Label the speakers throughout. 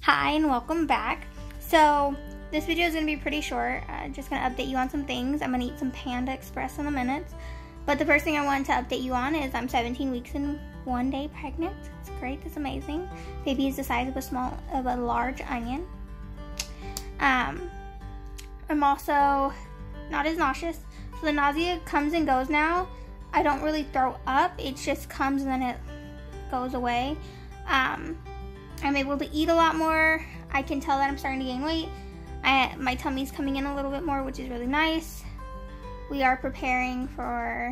Speaker 1: Hi and welcome back. So this video is going to be pretty short. Just going to update you on some things. I'm going to eat some Panda Express in a minute. But the first thing I wanted to update you on is I'm 17 weeks and 1 day pregnant. It's great. It's amazing. Baby is the size of a large onion. I'm also not as nauseous. So the nausea comes and goes now. I don't really throw up. It just comes and then it goes away. I'm able to eat a lot more. I can tell that I'm starting to gain weight. My tummy's coming in a little bit more, which is really nice. We are preparing for,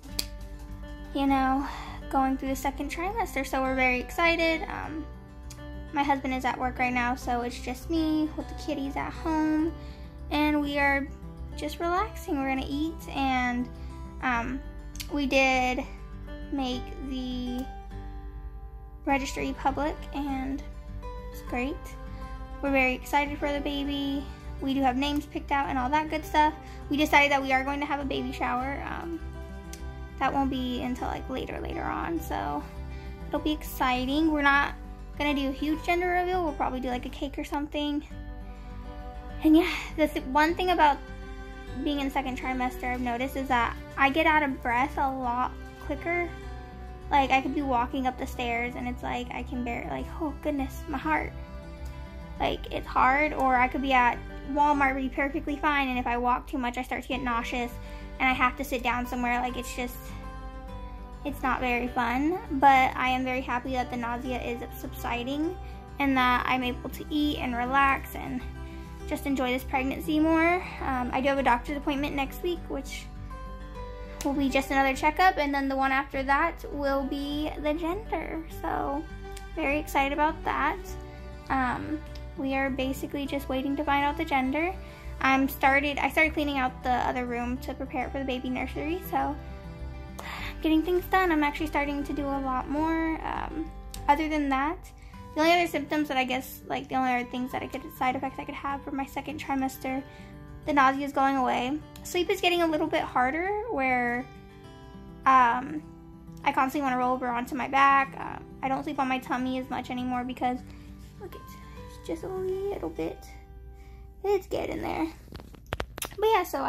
Speaker 1: going through the second trimester, so we're very excited. My husband is at work right now, so it's just me with the kitties at home, and we are just relaxing. We're gonna eat, and we did make the registry public, and it's great. We're very excited for the baby. We do have names picked out and all that good stuff. We decided that we are going to have a baby shower. That won't be until like later on, so it'll be exciting. We're not gonna do a huge gender reveal. We'll probably do like a cake or something. And yeah, the one thing about being in second trimester I've noticed is that I get out of breath a lot quicker. Like, I could be walking up the stairs and it's like I can barely, like, oh goodness, my heart. Like, it's hard. Or I could be at Walmart, be perfectly fine, and if I walk too much I start to get nauseous and I have to sit down somewhere. Like, it's not very fun. But I am very happy that the nausea is subsiding and that I'm able to eat and relax and just enjoy this pregnancy more. I do have a doctor's appointment next week, which will be just another checkup, and then the one after that will be the gender. So very excited about that. We are basically just waiting to find out the gender. I started cleaning out the other room to prepare it for the baby nursery, so getting things done. I'm actually starting to do a lot more. Other than that, the only other symptoms that I guess, like the only other things that side effects I could have for my second trimester, the nausea is going away. Sleep is getting a little bit harder, where I constantly want to roll over onto my back. I don't sleep on my tummy as much anymore because, look, it's just a little bit, it's getting there. But yeah, so I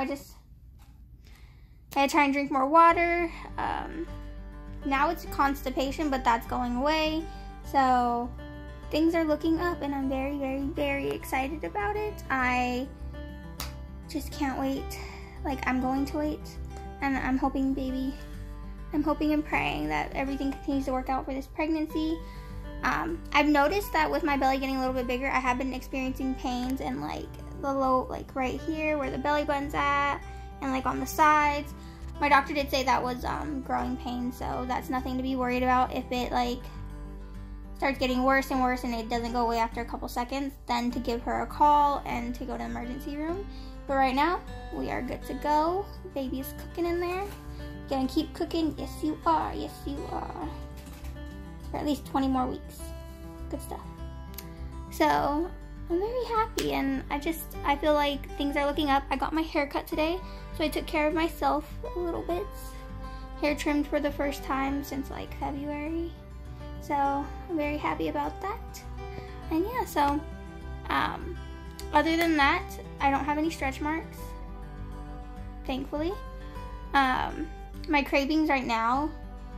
Speaker 1: try and drink more water. Now it's constipation, but that's going away. So things are looking up, and I'm very, very, very excited about it. I just can't wait. Like, I'm going to wait, and I'm hoping and praying that everything continues to work out for this pregnancy. I've noticed that with my belly getting a little bit bigger, I have been experiencing pains in like the low, like right here where the belly button's at, and like on the sides. My doctor did say that was growing pains, so that's nothing to be worried about. If it like starts getting worse and worse and it doesn't go away after a couple seconds, then to give her a call and to go to the emergency room. But right now, we are good to go. Baby is cooking in there. Gonna keep cooking. Yes, you are. Yes, you are. For at least 20 more weeks. Good stuff. So, I'm very happy, and I feel like things are looking up. I got my hair cut today, so I took care of myself a little bit. Hair trimmed for the first time since like February. So, I'm very happy about that. And yeah, so, other than that, I don't have any stretch marks, thankfully. My cravings right now,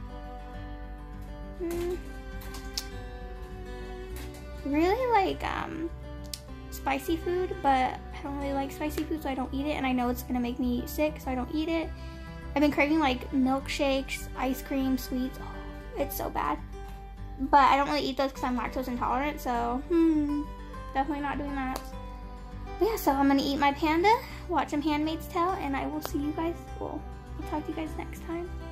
Speaker 1: really like spicy food, but I don't really like spicy food, so I don't eat it, and I know it's gonna make me sick, so I don't eat it. I've been craving like milkshakes, ice cream, sweets. Oh, it's so bad. But I don't really eat those because I'm lactose intolerant, so definitely not doing that. But yeah, so I'm gonna eat my Panda, watch some Handmaid's Tale, and I will see you guys, I'll talk to you guys next time.